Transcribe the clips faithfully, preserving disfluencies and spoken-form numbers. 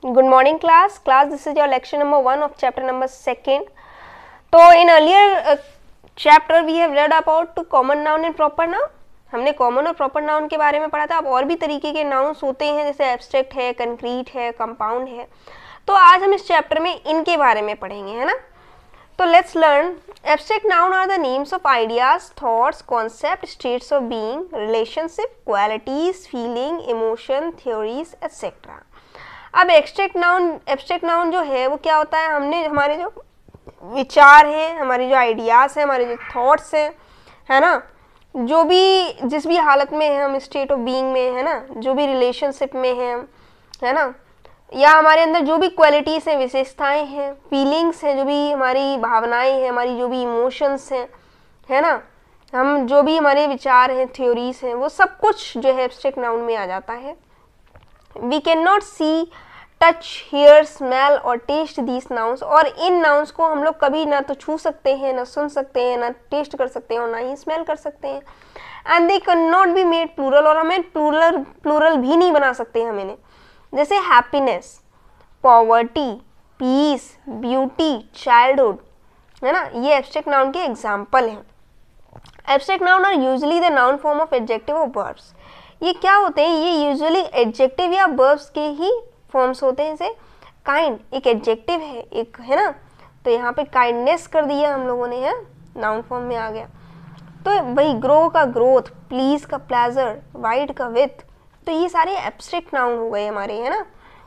Good morning class. Class, this is your lecture number one of chapter number second. तो in earlier uh, chapter we have read about to common noun and proper noun. हमने common और proper noun के बारे में पढ़ा था. अब और भी तरीके के नाउन्स होते हैं, जैसे एब्स्ट्रैक्ट है, कंक्रीट है, कंपाउंड है. तो आज हम इस चैप्टर में इनके बारे में पढ़ेंगे, है ना. तो let's learn. Abstract noun are the names of ideas, thoughts, concept, states of being, relationship, qualities, feeling, emotion, theories etcetera. अब एब्स्ट्रैक्ट नाउन एब्स्ट्रैक्ट नाउन जो है वो क्या होता है, हमने हमारे जो विचार हैं, हमारी जो आइडियाज़ हैं, हमारे जो थॉट्स हैं, है ना, जो भी जिस भी हालत में है हम, स्टेट ऑफ बीइंग में, है ना, जो भी रिलेशनशिप में है, है ना, या हमारे अंदर जो भी क्वालिटीज़ हैं, विशेषताएं हैं, फीलिंग्स हैं, जो भी हमारी भावनाएं हैं, हमारी जो भी इमोशंस हैं, है ना, हम जो भी हमारे विचार हैं, थ्योरीज हैं, वो सब कुछ जो है एब्स्ट्रैक्ट नाउन में आ जाता है. We can not see, touch, hear, smell और टेस्ट दीज नाउन्स. और इन नाउन्स को हम लोग कभी ना तो छू सकते हैं, ना सुन सकते हैं, ना टेस्ट कर सकते हैं, और ना ही स्मेल कर सकते हैं. And they can not be made plural, और हमें प्लूरल प्लूरल भी नहीं बना सकते हैं हमें. जैसे happiness, poverty, peace, beauty, childhood, है ना, ये एब्स्ट्रैक्ट नाउन के एग्जाम्पल हैं. Abstract noun are usually the noun form of adjective और वर्ब्स. ये क्या होते हैं, ये यूजुअली एडजेक्टिव या वर्ब्स के ही फॉर्म्स होते हैं. जैसे काइंड एक एडजेक्टिव है, एक, है ना, तो यहाँ पे काइंडनेस कर दिया हम लोगों ने, है, नाउन फॉर्म में आ गया. तो वही ग्रो का ग्रोथ, प्लीज का प्लेजर, वाइड का विथ, तो ये सारे एब्स्ट्रैक्ट नाउन हो गए हमारे, है ना.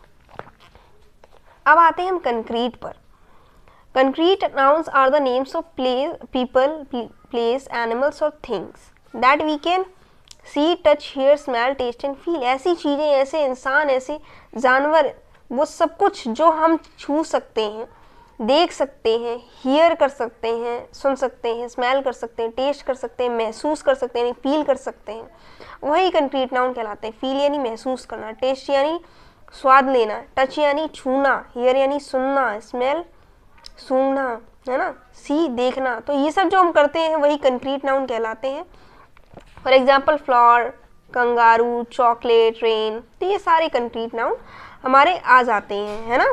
अब आते हैं हम कंक्रीट पर. Concrete nouns are the names of place, people, place, animals और things that we can see, touch, hear, smell, taste and feel. ऐसी चीज़ें, ऐसे इंसान, ऐसे जानवर, वो सब कुछ जो हम छू सकते हैं, देख सकते हैं, हियर कर सकते हैं, सुन सकते हैं, स्मेल कर सकते हैं, टेस्ट कर सकते हैं, महसूस कर सकते हैं, फील कर सकते हैं, वही कंक्रीट नाउन कहलाते हैं. फील यानी महसूस करना, टेस्ट यानी स्वाद लेना, टच यानी छूना, हियर यानी सुनना, स्मेल सूंघना, है ना, सी देखना. तो ये सब जो हम करते हैं वही कंक्रीट नाउन कहलाते हैं. For example flower, kangaroo, chocolate, rain, तो ये सारे कंक्रीट नाउन हमारे आ जाते हैं, है ना.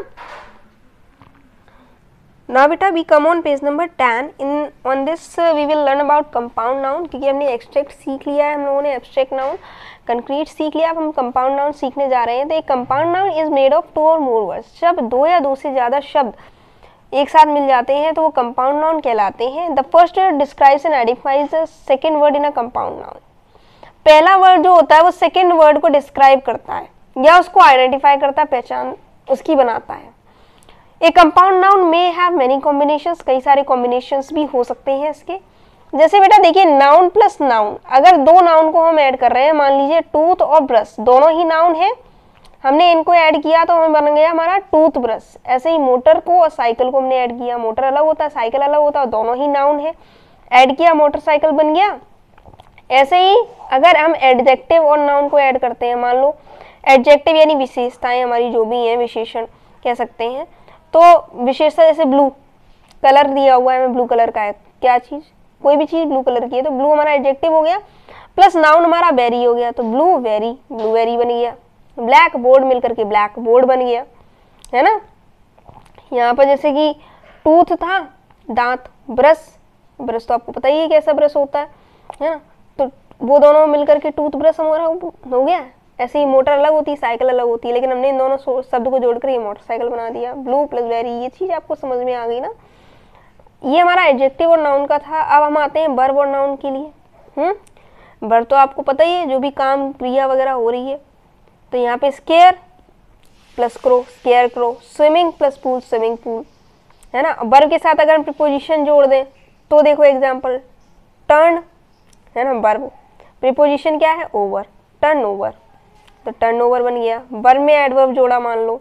ना बेटा we come on page number ten. In on this we will learn about compound noun, क्योंकि हमने एक्सट्रैक्ट सीख लिया है, हम लोगों ने एब्स्ट्रैक्ट नाउन, कंक्रीट सीख लिया. अब हम कंपाउंड नाउन सीखने जा रहे हैं. तो एक compound noun is made of two और मोर वर्ड्स. जब दो या दो से ज़्यादा शब्द एक साथ मिल जाते हैं तो वो कंपाउंड नाउन कहलाते हैं. The first word describes and identifies the second word in a compound noun. पहला वर्ड जो होता है वो सेकंड वर्ड को डिस्क्राइब करता है या उसको आइडेंटिफाई करता है, पहचान उसकी बनाता है. ए कंपाउंड नाउन में हैव मेनी कॉम्बिनेशंस, कई सारे कॉम्बिनेशंस भी हो सकते हैं इसके. जैसे बेटा देखिए, नाउन प्लस नाउन, अगर दो नाउन को हम ऐड कर रहे हैं, मान लीजिए टूथ और ब्रश, दोनों ही नाउन है, हमने इनको ऐड किया तो हमें बन गया हमारा टूथ ब्रश. ऐसे ही मोटर को और साइकिल को हमने ऐड किया, मोटर अलग होता है, साइकिल अलग होता है, दोनों ही नाउन है, ऐड किया, मोटरसाइकिल बन गया. ऐसे ही अगर हम एडजेक्टिव और नाउन को ऐड करते हैं, मान लो एडजेक्टिव यानी विशेषताएं हमारी जो भी हैं, विशेषण कह सकते हैं. तो विशेषता जैसे ब्लू कलर दिया हुआ है, हमें ब्लू कलर का है, क्या चीज़, कोई भी चीज़ ब्लू कलर की है, तो ब्लू हमारा एडजेक्टिव हो गया, प्लस नाउन हमारा वेरी हो गया, तो ब्लू वेरी, ब्लू वेरी बन गया. ब्लैक बोर्ड मिलकर के ब्लैक बोर्ड बन गया, है ना. यहाँ पर जैसे कि टूथ था, दांत, ब्रश, ब्रश तो आपको पता ही है कैसा ब्रश होता है, है ना, तो वो दोनों मिलकर के टूथ ब्रश हमारा हो गया. ऐसे ही मोटर अलग होती है, साइकिल अलग होती है, लेकिन हमने इन दोनों शब्द को जोड़कर ये मोटरसाइकिल बना दिया. ब्लू प्लस वेरी, ये चीज़ आपको समझ में आ गई ना. ये हमारा एडजेक्टिव और नाउन का था. अब हम आते हैं वर्ब और नाउन के लिए. हम्म वर्ब तो आपको पता ही है, जो भी काम क्रिया वगैरह हो रही है. तो यहाँ पे scare plus crow, scarecrow, swimming plus pool, swimming pool, है ना. वर्ब के साथ अगर हम प्रीपोजिशन जोड़ दें तो देखो एग्जाम्पल, टर्न, है ना, वर्ब, प्रीपोजिशन क्या है, ओवर, टर्न ओवर, तो टर्न ओवर बन गया. वर्ब में एडवर्ब जोड़ा, मान लो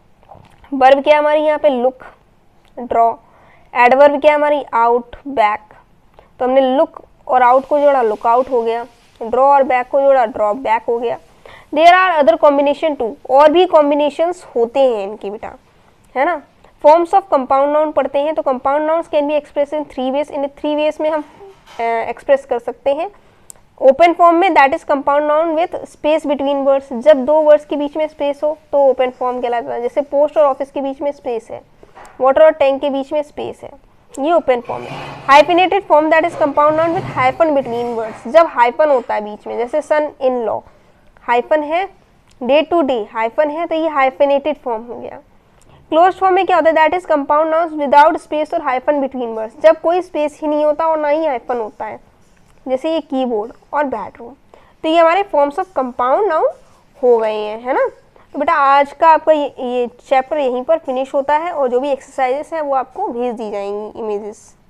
वर्ब क्या हमारी यहाँ पे लुक, ड्रॉ, एडवर्ब क्या हमारी आउट, बैक, तो हमने लुक और आउट को जोड़ा, लुक आउट हो गया. ड्रॉ और बैक को जोड़ा, ड्रॉ बैक हो गया. There are other combination too, और भी कॉम्बिनेशंस होते हैं इनकी बेटा, है ना. फॉर्म्स ऑफ कंपाउंड नाउन पढ़ते हैं, तो compound nouns can be express in three ways. In three ways में हम एक्सप्रेस कर सकते हैं. ओपन फॉर्म में that is compound noun with space between words, जब दो वर्ड्स के बीच में स्पेस हो तो ओपन फॉर्म कहलाता है। जैसे पोस्ट और ऑफिस के बीच में स्पेस है, वाटर और टैंक के बीच में स्पेस है, ये ओपन फॉर्म है। Hyphenated form that is compound noun with hyphen between words, जब हाइफन होता है बीच में, जैसे सन इन लॉ हाइफन है, डे टू डे हाइफन है, तो ये हाइफिनेटेड फॉर्म हो गया। क्लोज्ड फॉर्म में क्या होता है, that is compound noun without space और हाइफन बिटवीन वर्ड्स, जब कोई स्पेस ही नहीं होता और ना ही हाइफन होता है, जैसे ये कीबोर्ड और बेडरूम। तो ये हमारे फॉर्म्स ऑफ कंपाउंड नाउन हो गए हैं, है ना। तो बेटा आज का आपका ये ये चैप्टर यहीं पर फिनिश होता है और जो भी एक्सरसाइजेस हैं वो आपको भेज दी जाएंगी इमेजेस।